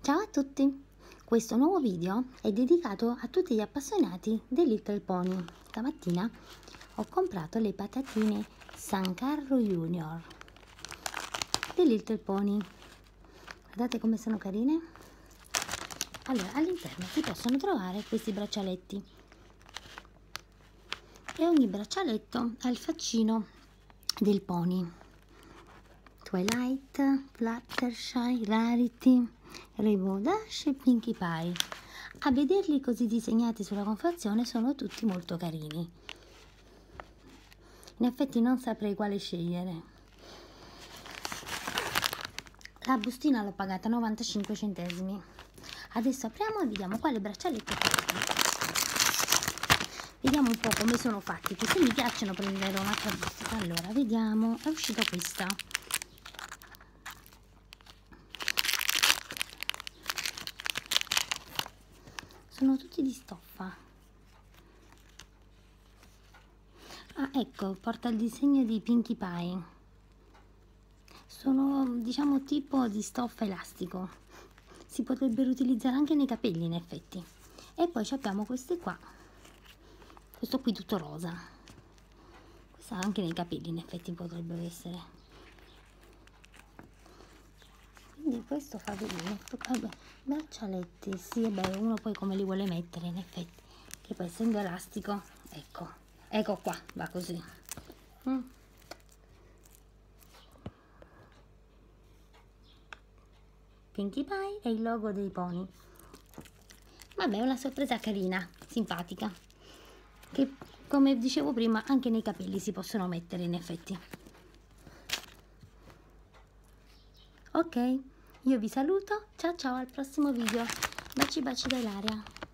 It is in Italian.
Ciao a tutti! Questo nuovo video è dedicato a tutti gli appassionati dei Little Pony. Stamattina ho comprato le patatine San Carlo Junior dei Little Pony. Guardate come sono carine. Allora, all'interno si possono trovare questi braccialetti e ogni braccialetto ha il faccino del pony. Twilight, Fluttershy, Rarity, Rainbow Dash e Pinkie Pie. A vederli così disegnati sulla confezione sono tutti molto carini. In effetti non saprei quale scegliere. La bustina l'ho pagata 95 centesimi. Adesso apriamo e vediamo quale braccialetto costa. Vediamo un po' come sono fatti, perché mi piacciono prendere un'altra bustina. Allora, vediamo, è uscita questa. Sono tutti di stoffa. Ah, ecco, porta il disegno di Pinkie Pie. Sono, diciamo, tipo di stoffa elastico. Si potrebbero utilizzare anche nei capelli, in effetti. E poi abbiamo queste qua. Questo qui tutto rosa. Questo anche nei capelli, in effetti, potrebbe essere. Quindi questo fa vedere, vabbè, braccialetti, sì, vabbè, uno poi come li vuole mettere, in effetti, che poi essendo elastico, ecco qua, va così. Pinkie Pie e il logo dei pony. Vabbè, è una sorpresa carina, simpatica, che come dicevo prima anche nei capelli si possono mettere, in effetti. Ok, io vi saluto, ciao ciao, al prossimo video, baci baci da Ilaria.